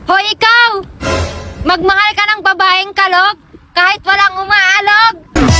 Hoy ikaw! Magmahal ka ng babaeng kalog kahit walang umaalog!